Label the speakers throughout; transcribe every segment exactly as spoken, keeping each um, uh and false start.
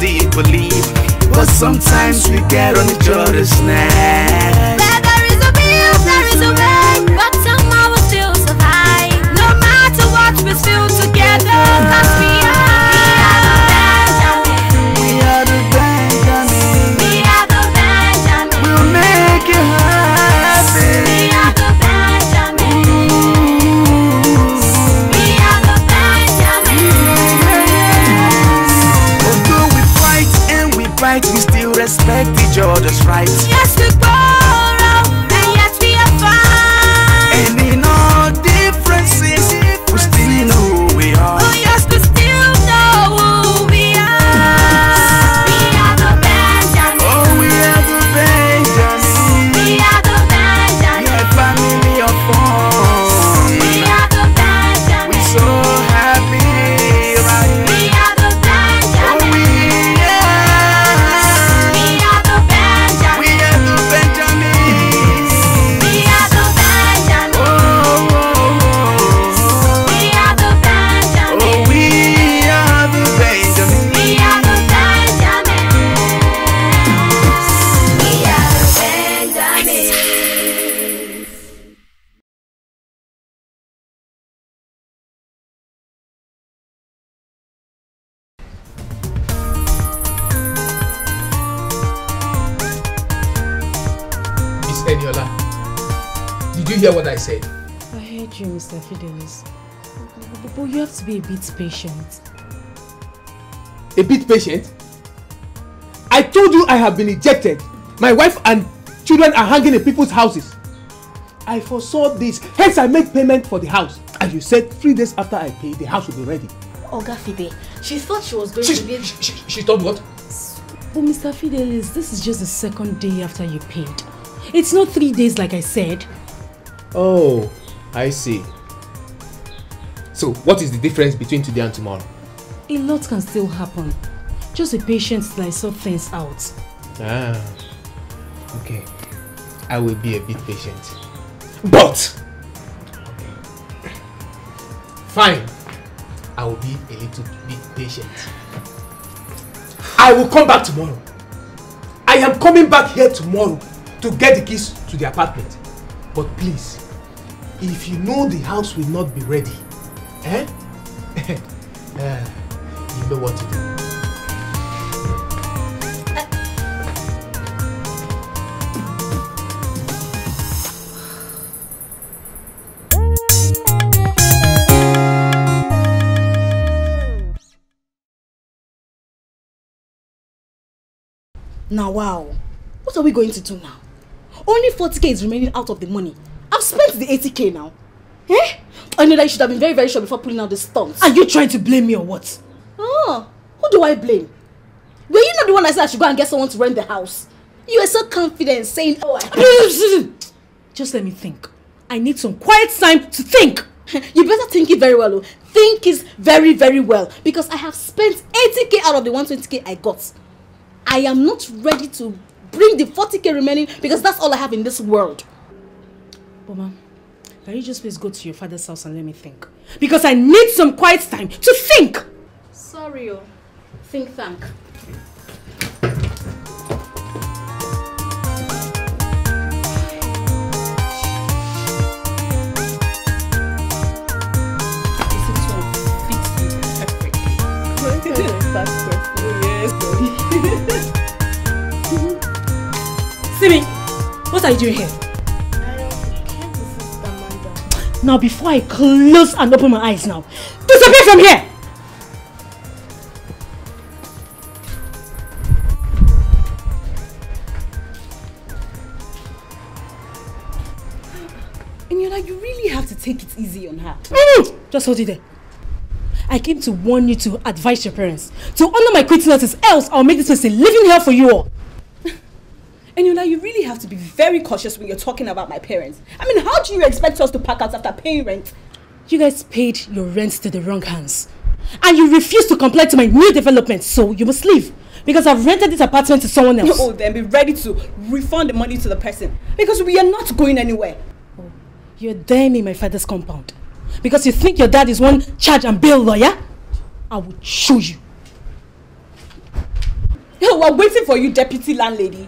Speaker 1: still believe. But sometimes we get on each other's nerves.
Speaker 2: Where there is a will, there is a way. But somehow we still survive. No matter what, we still together. Cause we are,
Speaker 1: we are the Benjamin.
Speaker 2: we are the Benjamin.
Speaker 1: We'll make you happy.
Speaker 2: We are the Benjamin. We are the Benjamin.
Speaker 1: Although we fight and we bite, we still respect each other's rights.
Speaker 2: Yes, we quarrel, and yet we are fine.
Speaker 1: And in all differences, we still know who we are.
Speaker 2: Oh yes, we still know who we are. We are the Benjamin.
Speaker 1: Oh, we are the Benjamin.
Speaker 2: We are the Benjamin.
Speaker 1: Yeah, family of four.
Speaker 2: We are the Benjamin.
Speaker 1: We so happy, right?
Speaker 2: We are the
Speaker 1: Oh,
Speaker 2: Benjamin.
Speaker 1: we are.
Speaker 2: We are the Benjamin.
Speaker 1: We are the Benjamins.
Speaker 2: We are the Benjamin.
Speaker 1: Oh, oh, oh.
Speaker 2: We are the Benjamin.
Speaker 1: Oh, we are the Benjamins.
Speaker 2: We are the Benjamin. We are the Benjamins.
Speaker 3: Miss Eniola, did you hear what I said?
Speaker 4: I heard you, Mister Fidelis. But you have to be a bit patient.
Speaker 3: A bit patient? I told you I have been ejected. My wife and children are hanging in people's houses. I foresaw this, hence I made payment for the house. And you said three days after I pay, the house will be ready.
Speaker 5: Oga Fide, she thought she was going
Speaker 3: She,
Speaker 5: to be...
Speaker 3: she, she, she thought what?
Speaker 4: But Mister Fidelis, this is just the second day after you paid. It's not three days like I said.
Speaker 3: Oh, I see. So, what is the difference between today and tomorrow?
Speaker 4: A lot can still happen. Just be patient till I sort things out.
Speaker 3: Ah, okay. I will be a bit patient. But, fine, I will be a little bit patient. I will come back tomorrow. I am coming back here tomorrow to get the keys to the apartment. But please, if you know the house will not be ready, eh? uh, you know what to do.
Speaker 5: Now wow, what are we going to do now? Only forty K is remaining out of the money. I've spent the eighty K now. Eh? I know that you should have been very very sure before pulling out the stunts.
Speaker 4: Are you trying to blame me or what?
Speaker 5: Oh, who do I blame? Were you not the one that said I should go and get someone to rent the house? You were so confident saying, oh, I...
Speaker 4: Just let me think. I need some quiet time to think.
Speaker 5: You better think it very well. Oh. Think it very very well, because I have spent eighty K out of the one hundred twenty K I got. I am not ready to bring the forty K remaining because that's all I have in this world.
Speaker 4: Mama, can you just please go to your father's house and let me think? Because I need some quiet time to think.
Speaker 5: Sorry, oh. Think thank.
Speaker 4: Simi, what are you doing here?
Speaker 5: I came to visit Amanda.
Speaker 4: Now before I close and open my eyes now, disappear from here!
Speaker 5: Eniola, you really have to take it easy on her.
Speaker 4: Mm, just hold it there. I came to warn you to advise your parents to honor my quitting notice, else I'll make this place a living hell for you all.
Speaker 5: Eniola, you really have to be very cautious when you're talking about my parents. I mean, how do you expect us to pack out after paying rent?
Speaker 4: You guys paid your rent to the wrong hands. And you refuse to comply to my new development, so you must leave. Because I've rented this apartment to someone else.
Speaker 5: Oh, then be ready to refund the money to the person. Because we are not going anywhere.
Speaker 4: Oh, you're damning my father's compound. Because you think your dad is one charge and bail lawyer? I will show you.
Speaker 5: We're waiting for you, deputy landlady.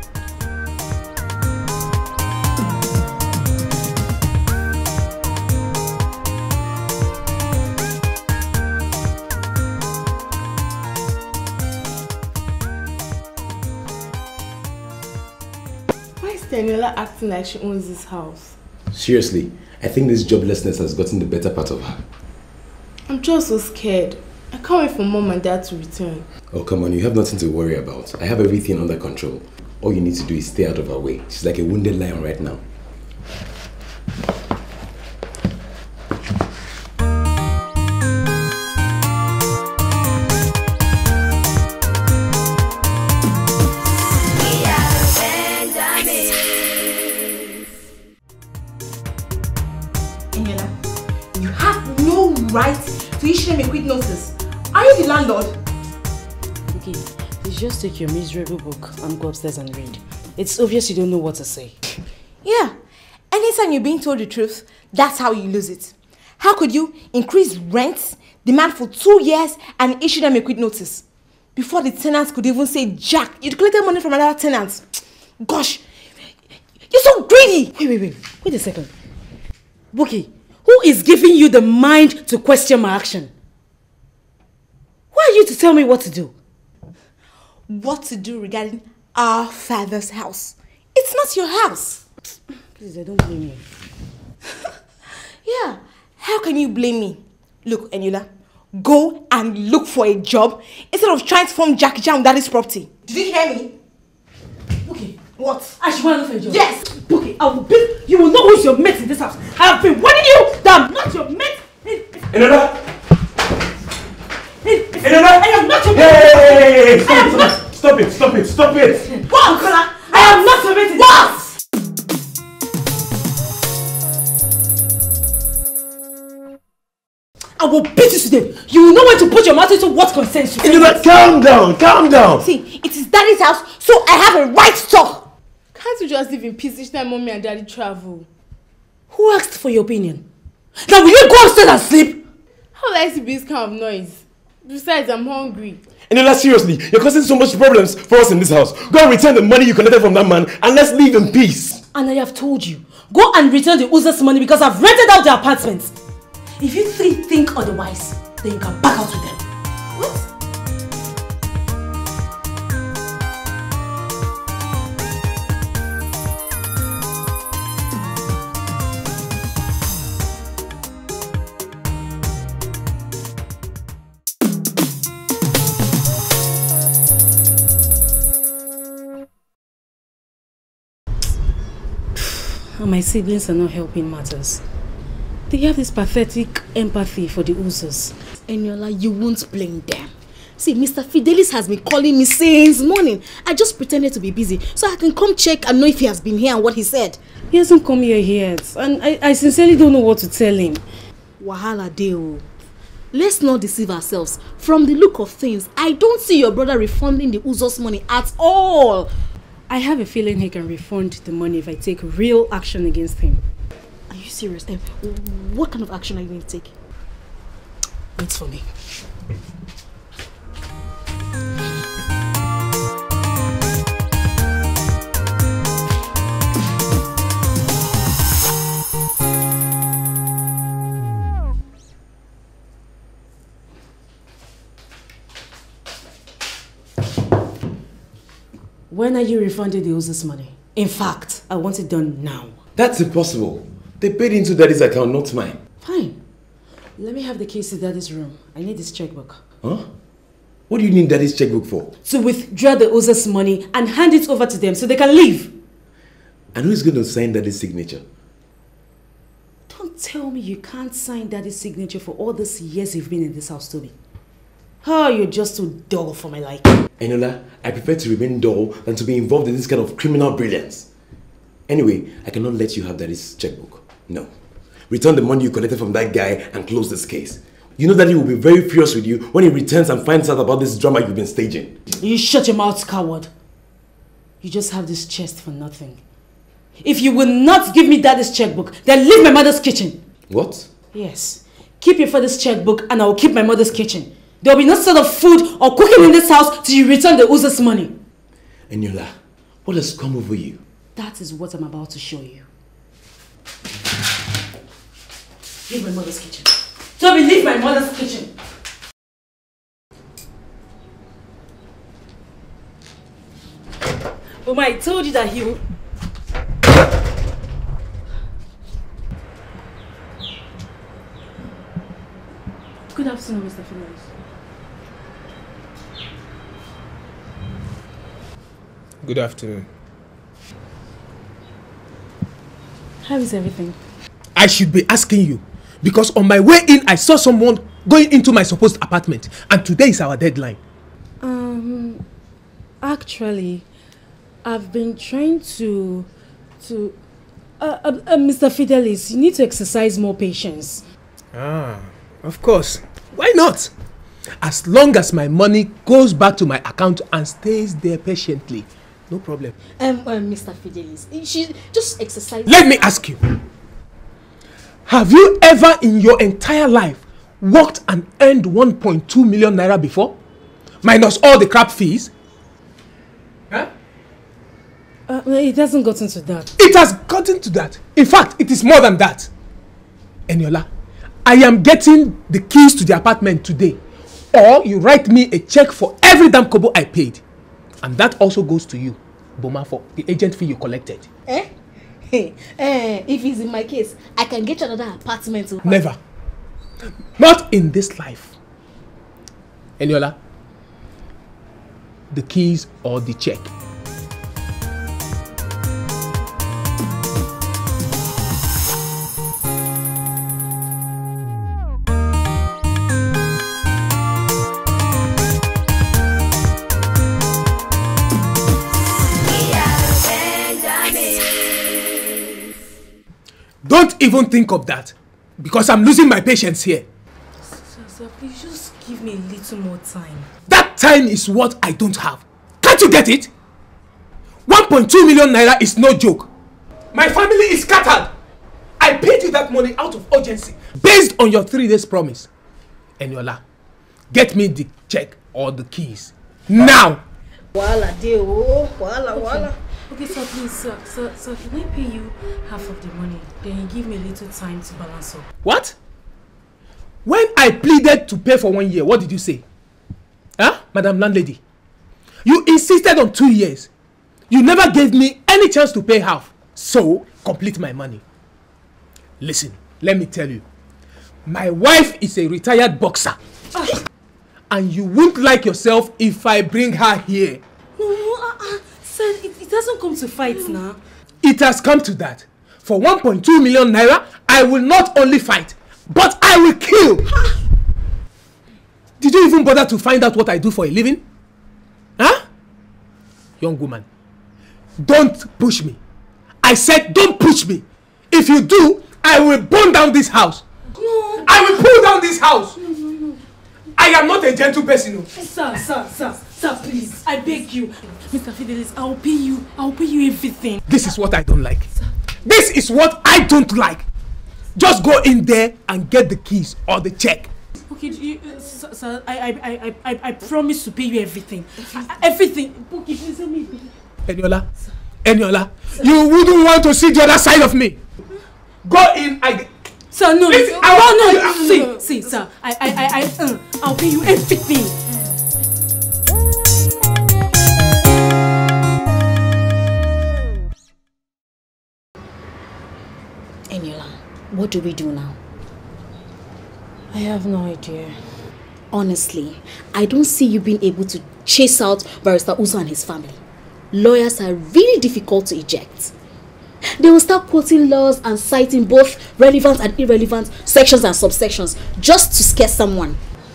Speaker 6: Why is Daniela acting like she owns this house?
Speaker 7: Seriously, I think this joblessness has gotten the better part of her.
Speaker 6: I'm just so scared. I can't wait for mom and dad to return.
Speaker 7: Oh, come on, you have nothing to worry about. I have everything under control. All you need to do is stay out of her way. She's like a wounded lion right now.
Speaker 5: You have no right to issue them a quick notice. Are you the landlord?
Speaker 4: Okay, please just take your miserable book and go upstairs and read. It's obvious you don't know what to say.
Speaker 5: Yeah. Anytime you're being told the truth, that's how you lose it. How could you increase rent, demand for two years, and issue them a quick notice? Before the tenants could even say jack, you collected money from another tenant. Gosh, you're so greedy!
Speaker 4: Wait, wait, wait. Wait a second. Buki, who is giving you the mind to question my action? Who are you to tell me what to do?
Speaker 5: What to do regarding our father's house? It's not your house.
Speaker 4: Please, I don't blame you.
Speaker 5: Yeah, how can you blame me? Look, Eniola, go and look for a job instead of trying to form Jackie Chan on daddy's property. Did you hear me?
Speaker 4: Okay.
Speaker 5: What?
Speaker 4: I should want to look for a job.
Speaker 5: Yes.
Speaker 4: Okay, I will be. You will know who's your mate in this house. I have been warning you that I'm not your mate.
Speaker 3: Eniola!
Speaker 4: Eniola! I am not your mate.
Speaker 3: Hey, hey, hey, hey,
Speaker 4: I am
Speaker 3: stop,
Speaker 4: not.
Speaker 3: stop it, stop it, stop it!
Speaker 4: What? Kola, I am not your mate in this house. I will beat you today. You will know when to put your mouth into what concerns you.
Speaker 3: Eniola, calm down, calm down!
Speaker 5: See, it is daddy's house, so I have a right to talk.
Speaker 6: Can't you just live in peace each time mommy and daddy travel?
Speaker 4: Who asked for your opinion? Now will you go upstairs and sleep?
Speaker 6: How will I see this kind of noise? Besides, I'm hungry.
Speaker 7: Eniola, seriously, you're causing so much problems for us in this house. Go and return the money you collected from that man and let's leave in peace.
Speaker 4: And I have told you, go and return the Uza's money because I've rented out the apartments. If you three think otherwise, then you can back out with them. What? And my siblings are not helping matters. They have this pathetic empathy for the Uzas.
Speaker 5: Eniola, you won't blame them. See, Mister Fidelis has been calling me since morning. I just pretended to be busy so I can come check and know if he has been here and what he said.
Speaker 4: He hasn't come here yet, and I, I sincerely don't know what to tell him.
Speaker 5: Wahala deo. Let's not deceive ourselves. From the look of things, I don't see your brother refunding the Uzos money at all.
Speaker 4: I have a feeling he can refund the money if I take real action against him.
Speaker 5: Are you serious? Um, what kind of action are you going to take?
Speaker 4: Wait for me. When are you refunding the Uzas money? In fact, I want it done now.
Speaker 7: That's impossible. They paid into daddy's account, not mine.
Speaker 4: Fine. Let me have the keys to daddy's room. I need this checkbook.
Speaker 7: Huh? What do you need daddy's checkbook for?
Speaker 4: To withdraw the Uzas money and hand it over to them so they can leave.
Speaker 7: And who's going to sign daddy's signature?
Speaker 4: Don't tell me you can't sign daddy's signature for all these years you've been in this house, Toby. Oh, you're just too dull for my liking.
Speaker 7: Eniola, I prefer to remain dull than to be involved in this kind of criminal brilliance. Anyway, I cannot let you have daddy's checkbook. No. Return the money you collected from that guy and close this case. You know daddy will be very furious with you when he returns and finds out about this drama you've been staging.
Speaker 4: You shut your mouth, coward. You just have this chest for nothing. If you will not give me daddy's checkbook, then leave my mother's kitchen.
Speaker 7: What?
Speaker 4: Yes. Keep your father's checkbook and I will keep my mother's kitchen. There will be no sort of food or cooking in this house till you return the Uzo's money.
Speaker 7: Eniola, what has come over you?
Speaker 4: That is what I'm about to show you. Leave my mother's kitchen. Toby, leave my mother's kitchen. Mama, I told you that he would... Good afternoon, Mister Phillips.
Speaker 3: Good afternoon.
Speaker 4: How is everything?
Speaker 3: I should be asking you because on my way in I saw someone going into my supposed apartment and today is our deadline.
Speaker 4: Um, actually, I've been trying to, to, uh, uh, uh, Mister Fidelis, you need to exercise more patience.
Speaker 3: Ah, of course. Why not? As long as my money goes back to my account and stays there patiently, no problem.
Speaker 5: Um, uh, Mister Fidelis, she just exercise.
Speaker 3: Let me ask you. Have you ever in your entire life worked and earned one point two million naira before? Minus all the crap fees? Huh?
Speaker 4: Uh, it hasn't gotten to that.
Speaker 3: It has gotten to that. In fact, it is more than that. Eniola, I am getting the keys to the apartment today. Or you write me a check for every damn kobo I paid. And that also goes to you, Boma, for the agent fee you collected.
Speaker 5: Eh? Hey, eh, if it's in my case, I can get you another apartment.
Speaker 3: Never. Not in this life. Eniola, the keys or the check. Don't even think of that, because I'm losing my patience here.
Speaker 4: Sir, sir, please just give me a little more time.
Speaker 3: That time is what I don't have. Can't you get it? one point two million naira is no joke. My family is scattered. I paid you that money out of urgency, based on your three days promise. Eniola, get me the check or the keys. Now!
Speaker 5: Wala de oh, wala wala.
Speaker 4: Okay, sir, please, sir, sir, sir, can I pay you half of the money? Then you give me a little time to balance up.
Speaker 3: What? When I pleaded to pay for one year, what did you say? Huh, Madam Landlady? You insisted on two years. You never gave me any chance to pay half. So, complete my money. Listen, let me tell you. My wife is a retired boxer. Ah. And you won't like yourself if I bring her here.
Speaker 4: No, no, uh, uh, sir, it, it doesn't come to fight now.
Speaker 3: It has come to that. For one point two million naira, I will not only fight, but I will kill. Did you even bother to find out what I do for a living? Huh? Young woman, don't push me. I said don't push me. If you do, I will burn down this house.
Speaker 4: No.
Speaker 3: I will pull down this house.
Speaker 4: No, no, no.
Speaker 3: I am not a gentle person.
Speaker 4: Sir, sir, sir, sir, please, I beg you. Mister Fidelis, I'll pay you. I'll pay you everything.
Speaker 3: This is what I don't like. Sir. This is what I don't like. Just go in there and get the keys or the check.
Speaker 4: Okay, you, uh, sir, sir, I, I, I, I, I promise to pay you everything. I, everything. Okay, please let me pay.
Speaker 3: Eniola, Eniola, you wouldn't want to see the other side of me. Go in, I...
Speaker 4: Sir, no,
Speaker 3: Listen,
Speaker 4: no,
Speaker 3: I,
Speaker 4: no, no,
Speaker 3: I,
Speaker 4: see, see, sir, I, I, I, I, uh, I'll pay you everything.
Speaker 5: Eniola, what do we do now?
Speaker 4: I have no idea.
Speaker 5: Honestly, I don't see you being able to chase out Barrister Uzo and his family. Lawyers are really difficult to eject. They will start quoting laws and citing both relevant and irrelevant sections and subsections just to scare someone.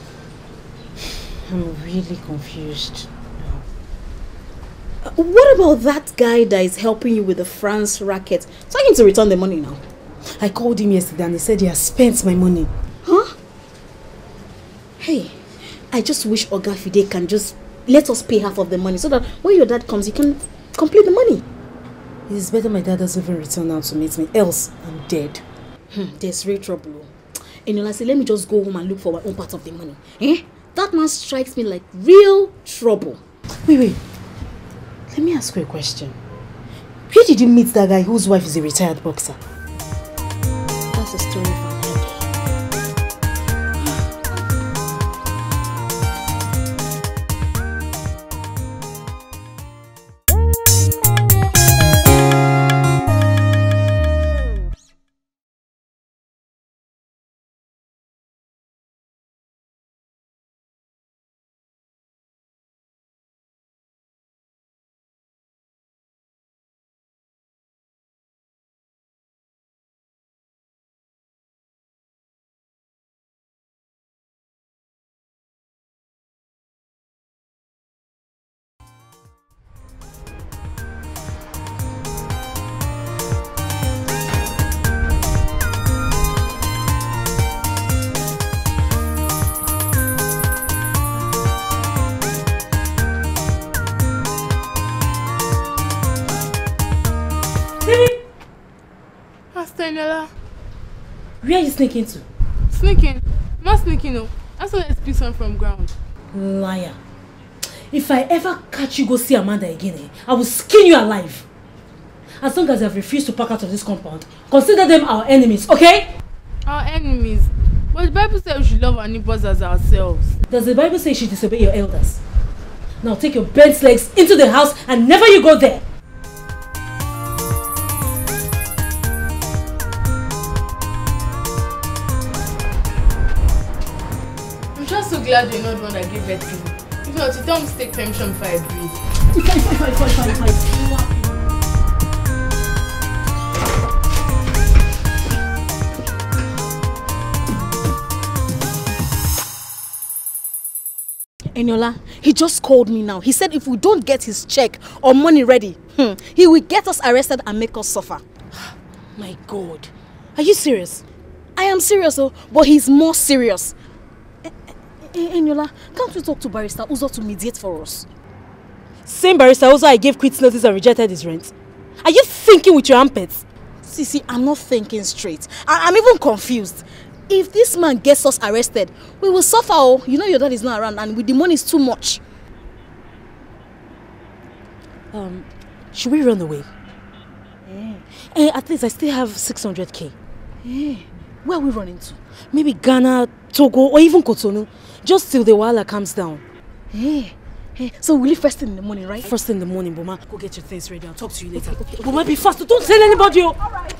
Speaker 4: I'm really confused.
Speaker 5: Uh, what about that guy that is helping you with the France racket? Tell him to return the money now.
Speaker 4: I called him yesterday and he said he has spent my money.
Speaker 5: Huh? Hey, I just wish Oga Fide can just let us pay half of the money so that when your dad comes, he can complete the money.
Speaker 4: It is better my dad doesn't even return now to meet me, else I'm dead.
Speaker 5: Hmm, there's real trouble. And you say, let me just go home and look for my own part of the money. Eh? That man strikes me like real trouble.
Speaker 4: Wait, wait. Let me ask you a question. Where did you meet that guy whose wife is a retired boxer?
Speaker 5: That's a story for another day.
Speaker 4: Where are you sneaking to?
Speaker 6: Sneaking? I'm not sneaking, no. I saw a piece from ground.
Speaker 4: Liar. If I ever catch you go see Amanda again, eh, I will skin you alive. As long as you have refused to pack out of this compound, consider them our enemies, okay?
Speaker 6: Our enemies? But the Bible says we should love our neighbors as ourselves.
Speaker 4: Does the Bible say you should disobey your elders? Now take your bent legs into the house and never you go there.
Speaker 6: I'm just so glad you're not the one that gave birth to me. If not, you tell me to take permission before I breathe.
Speaker 4: If I, if I, if I, if I, if I, if I.
Speaker 5: Eniola, he just called me now. He said if we don't get his check or money ready, hmm, he will get us arrested and make us suffer.
Speaker 4: My God. Are you serious?
Speaker 5: I am serious, oh, but he's more serious. Eniola, can't we talk to Barrister Uzo to mediate for us?
Speaker 4: Same Barrister Uzo I gave quits notice and rejected his rent. Are you thinking with your armpits?
Speaker 5: See, see, I'm not thinking straight. I I'm even confused. If this man gets us arrested, we will suffer. Oh, you know your dad is not around, and with the money is too much.
Speaker 4: Um, should we run away?
Speaker 5: Yeah.
Speaker 4: Eh, at least I still have six hundred K.
Speaker 5: Yeah. Where are we running to?
Speaker 4: Maybe Ghana, Togo, or even Cotonou. Just till the wahala calms down.
Speaker 5: Yeah. Hey, so we'll leave first thing in the morning, right?
Speaker 4: First thing in the morning, Boma. Go get your things ready. I'll talk to you later. Okay, okay. Boma, be fast. Don't tell anybody. All right.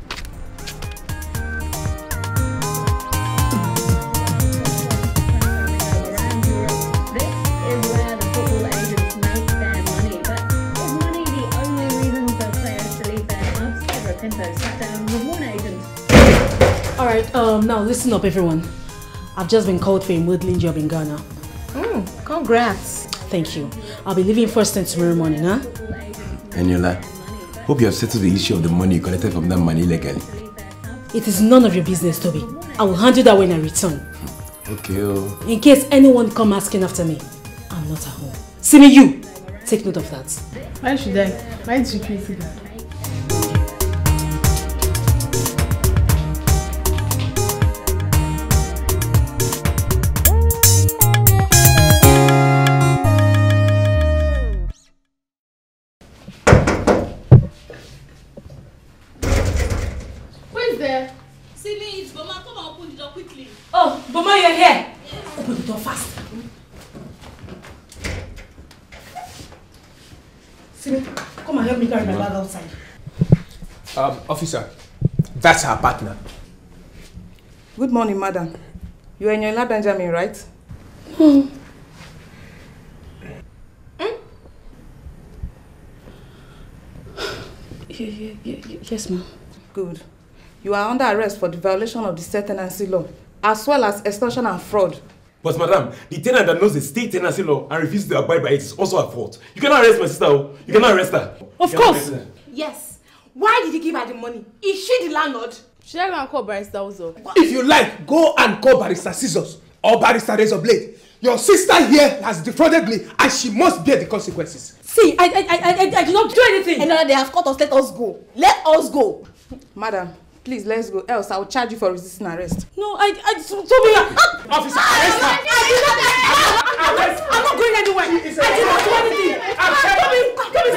Speaker 4: Alright, um, now listen up everyone. I've just been called for a modeling job in Ghana.
Speaker 6: Mm, congrats.
Speaker 4: Thank you. I'll be leaving first thing tomorrow morning, huh?
Speaker 7: Eniola, hope you have settled the issue of the money you collected from that man illegally.
Speaker 4: It is none of your business, Toby. I will handle that when I return.
Speaker 7: Okay, oh.
Speaker 4: In case anyone come asking after me, I'm not at home. See me, you! Take note of that.
Speaker 6: Why should I? Why did you treat it that?
Speaker 4: Oh, Boma, you're here. Open the door fast. Simi, come and help me carry my bag outside.
Speaker 3: Um, officer, that's our partner.
Speaker 8: Good morning, madam. You are Eniola Benjamin, right?
Speaker 4: Hmm.
Speaker 8: Hmm?
Speaker 4: Yes, ma'am.
Speaker 8: Good. You are under arrest for the violation of the state tenancy law, as well as extortion and fraud.
Speaker 7: But madam, the tenant that knows the state tenancy law and refuses to abide by it is also at fault. You cannot arrest my sister. You cannot arrest her.
Speaker 4: Of course.
Speaker 6: Yes. Why did he give her the money? Is she the landlord? Should I go and call Barrister Uzo?
Speaker 3: If you like, go and call Barrister Scissors or Barrister Razor Blade. Your sister here has defrauded me and she must bear the consequences.
Speaker 4: See, I, I, I, I, I did not do anything.
Speaker 5: And now they have caught us. Let us go. Let us go.
Speaker 8: Madam, Please, let's go. Else, I will charge you for resisting arrest.
Speaker 4: No, I, I, Toby, uh,
Speaker 3: Officer, arrest her.
Speaker 4: Arrest her. I'm not going anywhere. I did not do anything. Toby, Toby,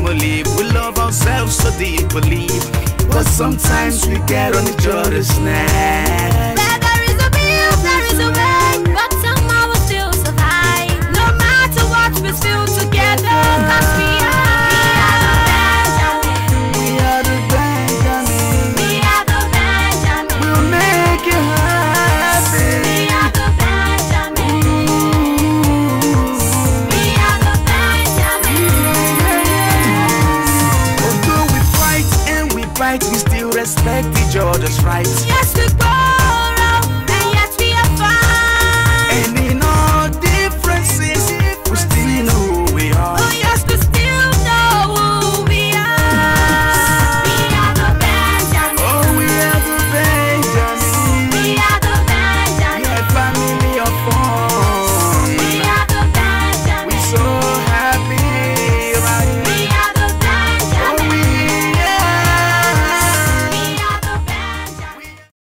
Speaker 1: so deeply, but sometimes we get on each other's nerves.